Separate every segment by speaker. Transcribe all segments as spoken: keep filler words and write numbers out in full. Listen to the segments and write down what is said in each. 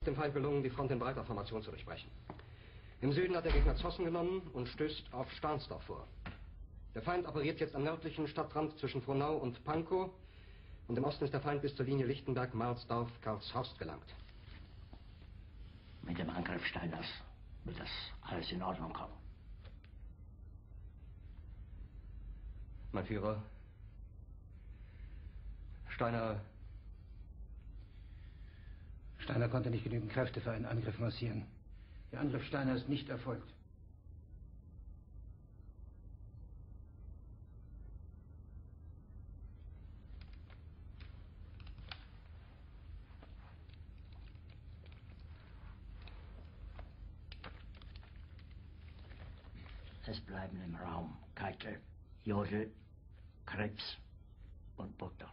Speaker 1: dem Feind gelungen, die Front in breiter Formation zu durchbrechen. Im Süden hat der Gegner Zossen genommen und stößt auf Stahnsdorf vor. Der Feind operiert jetzt am nördlichen Stadtrand zwischen Frohnau und Pankow und im Osten ist der Feind bis zur Linie Lichtenberg-Marsdorf-Karlshorst gelangt.
Speaker 2: Mit dem Angriff Steiners wird das alles in Ordnung kommen.
Speaker 1: Mein Führer, Steiner...
Speaker 3: Steiner konnte nicht genügend Kräfte für einen Angriff massieren. Der Angriff Steiner ist nicht erfolgt.
Speaker 2: Es bleiben im Raum Keitel, Jodl, Krebs und Burgdorf.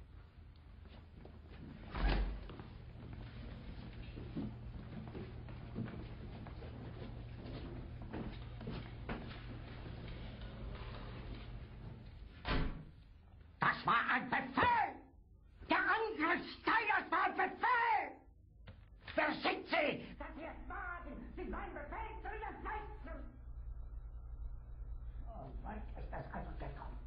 Speaker 4: Das war ein Befehl! Der Angriff Steiners war ein Befehl! Wer sind Sie, dass Sie es wagen, sich meinen Befehl zu widersetzen? So weit ist das also gekommen.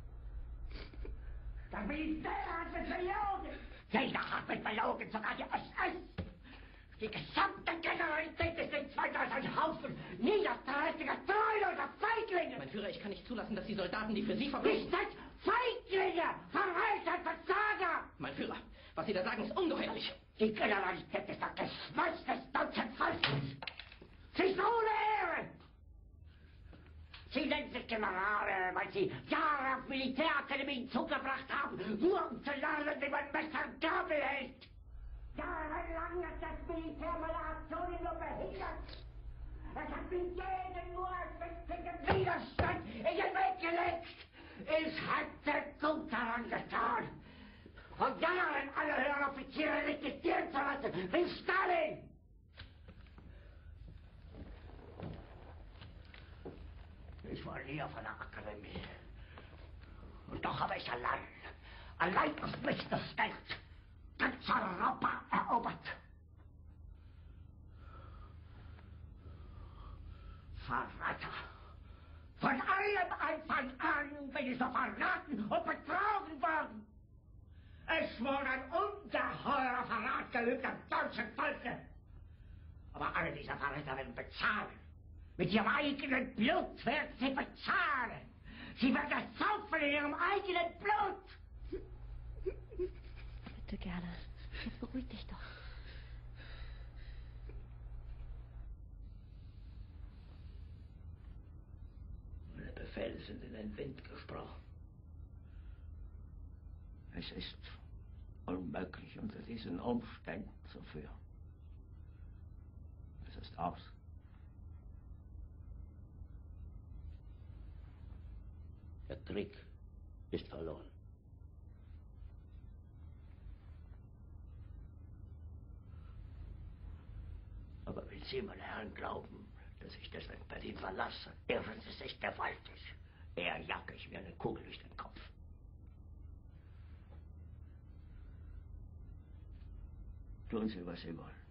Speaker 4: Das Militär hat mich belogen! Jeder hat mich belogen, sogar die S S! Die gesamte Generalität ist nichts weiter als ein Haufen niederträchtiger, treuloser Feiglinge!
Speaker 5: Mein Führer, ich kann nicht zulassen, dass die Soldaten, die für Sie verbringen...
Speaker 4: Nicht seid Feiglinge! Verräter, Versager!
Speaker 5: Mein Führer, was Sie da sagen, ist ungeheuerlich.
Speaker 4: Die Generalität ist das Geschmeiß des deutschen Volkes! Sie ist ohne Ehre! Sie nennen sich Generale, weil Sie Jahre auf Militärakademien zugebracht haben, nur um zu lernen, wie man Messer und Gabel hält! Jahrelang hat das Militär meine Aktionen nur behindert. Es hat mir jeden nur erfindlichen Widerstand in den Weg gelegt. Ich hätte gut daran getan, von Jahren alle höheren Offiziere liquidieren zu lassen, wie Stalin. Ich war nie auf einer Akademie. Und doch habe ich allein, allein auf mich gestellt, ganz Europa erobert. Verräter! Von allem Anfang an bin ich so verraten und betrogen worden. Es wurde ein ungeheurer Verrat geübt am deutschen Volke. Aber alle diese Verräter werden bezahlen. Mit ihrem eigenen Blut werden sie bezahlen. Sie werden das saufen in ihrem eigenen Blut.
Speaker 6: Bitte gerne. Jetzt beruhig dich doch.
Speaker 2: Meine Befehle sind in den Wind gesprochen. Es ist unmöglich, unter diesen Umständen zu führen. Es ist aus. Der Krieg ist verloren. Aber wenn Sie, meine Herren, glauben, dass ich deswegen Berlin verlasse, irren Sie sich gewaltig. Eher jage ich mir eine Kugel durch den Kopf. Tun Sie, was Sie wollen.